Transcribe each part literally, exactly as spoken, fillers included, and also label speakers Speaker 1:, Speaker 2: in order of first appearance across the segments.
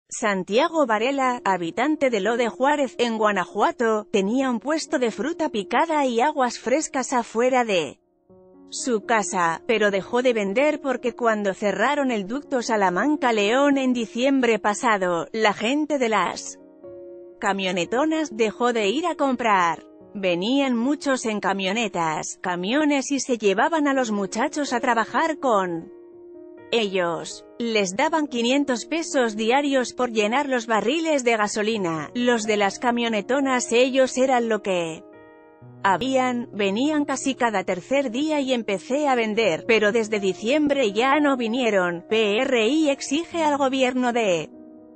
Speaker 1: Santiago Varela, habitante de Lo de Juárez, en Guanajuato, tenía un puesto de fruta picada y aguas frescas afuera de su casa, pero dejó de vender porque cuando cerraron el ducto Salamanca-León en diciembre pasado, la gente de las camionetonas dejó de ir a comprar. Venían muchos en camionetas, camiones y se llevaban a los muchachos a trabajar con ellos. Les daban quinientos pesos diarios por llenar los barriles de gasolina. Los de las camionetonas, ellos eran lo que habían, venían casi cada tercer día y empecé a vender, pero desde diciembre ya no vinieron. P R I exige al gobierno de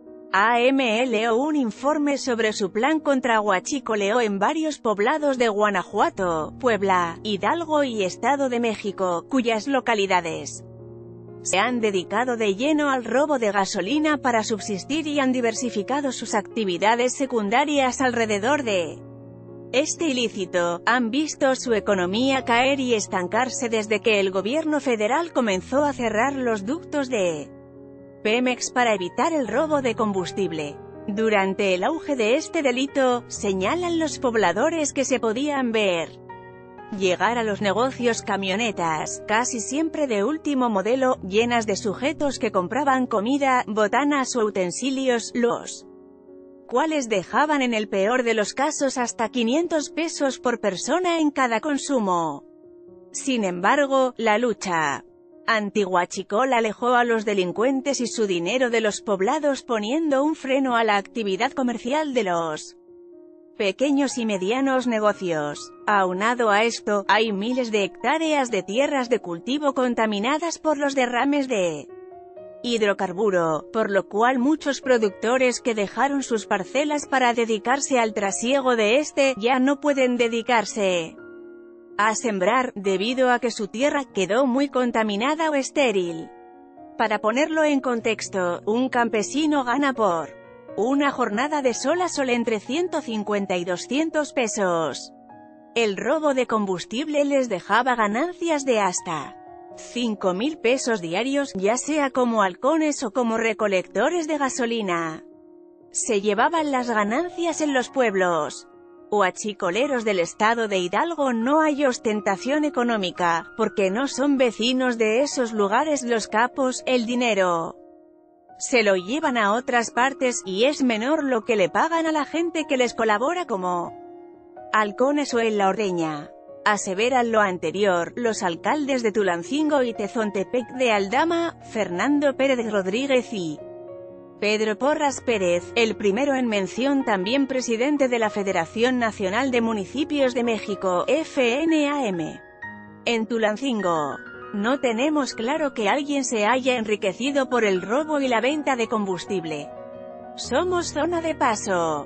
Speaker 1: A M L O un informe sobre su plan contra huachicoleo en varios poblados de Guanajuato, Puebla, Hidalgo y Estado de México, cuyas localidades se han dedicado de lleno al robo de gasolina para subsistir y han diversificado sus actividades secundarias alrededor de este ilícito. Han visto su economía caer y estancarse desde que el gobierno federal comenzó a cerrar los ductos de Pemex para evitar el robo de combustible. Durante el auge de este delito, señalan los pobladores que se podían ver llegar a los negocios camionetas, casi siempre de último modelo, llenas de sujetos que compraban comida, botanas o utensilios, los cuales dejaban en el peor de los casos hasta quinientos pesos por persona en cada consumo. Sin embargo, la lucha antihuachicol alejó a los delincuentes y su dinero de los poblados, poniendo un freno a la actividad comercial de los pequeños y medianos negocios. Aunado a esto, hay miles de hectáreas de tierras de cultivo contaminadas por los derrames de hidrocarburo, por lo cual muchos productores que dejaron sus parcelas para dedicarse al trasiego de este, ya no pueden dedicarse a sembrar, debido a que su tierra quedó muy contaminada o estéril. Para ponerlo en contexto, un campesino gana por una jornada de sol a sol entre ciento cincuenta y doscientos pesos. El robo de combustible les dejaba ganancias de hasta cinco mil pesos diarios, ya sea como halcones o como recolectores de gasolina. Se llevaban las ganancias en los pueblos huachicoleros del estado de Hidalgo. No hay ostentación económica, porque no son vecinos de esos lugares. Los capos, el dinero se lo llevan a otras partes, y es menor lo que le pagan a la gente que les colabora como halcones o en la ordeña. Aseveran lo anterior los alcaldes de Tulancingo y Tezontepec de Aldama, Fernando Pérez Rodríguez y Pedro Porras Pérez, el primero en mención, también presidente de la Federación Nacional de Municipios de México, F N A M. En Tulancingo, no tenemos claro que alguien se haya enriquecido por el robo y la venta de combustible. Somos zona de paso.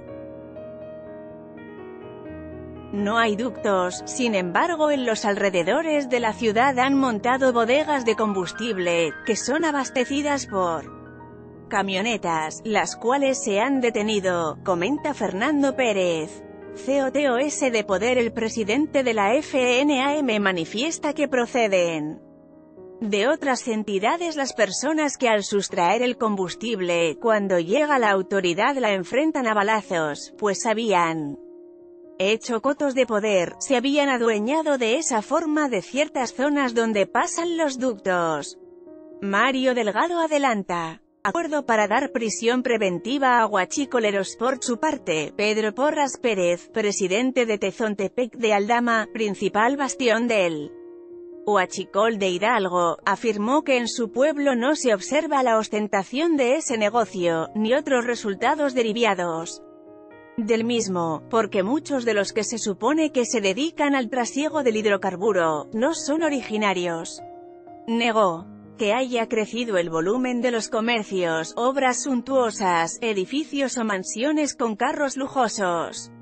Speaker 1: No hay ductos, sin embargo en los alrededores de la ciudad han montado bodegas de combustible, que son abastecidas por camionetas, las cuales se han detenido, comenta Fernando Pérez. C O T O S de Poder. El presidente de la F N A M manifiesta que proceden de otras entidades las personas que al sustraer el combustible, cuando llega la autoridad la enfrentan a balazos, pues habían hecho cotos de poder, se habían adueñado de esa forma de ciertas zonas donde pasan los ductos. Mario Delgado adelanta acuerdo para dar prisión preventiva a huachicoleros. Por su parte, Pedro Porras Pérez, presidente de Tezontepec de Aldama, principal bastión del huachicol de Hidalgo, afirmó que en su pueblo no se observa la ostentación de ese negocio, ni otros resultados derivados del mismo, porque muchos de los que se supone que se dedican al trasiego del hidrocarburo, no son originarios. Negó que haya crecido el volumen de los comercios, obras suntuosas, edificios o mansiones con carros lujosos.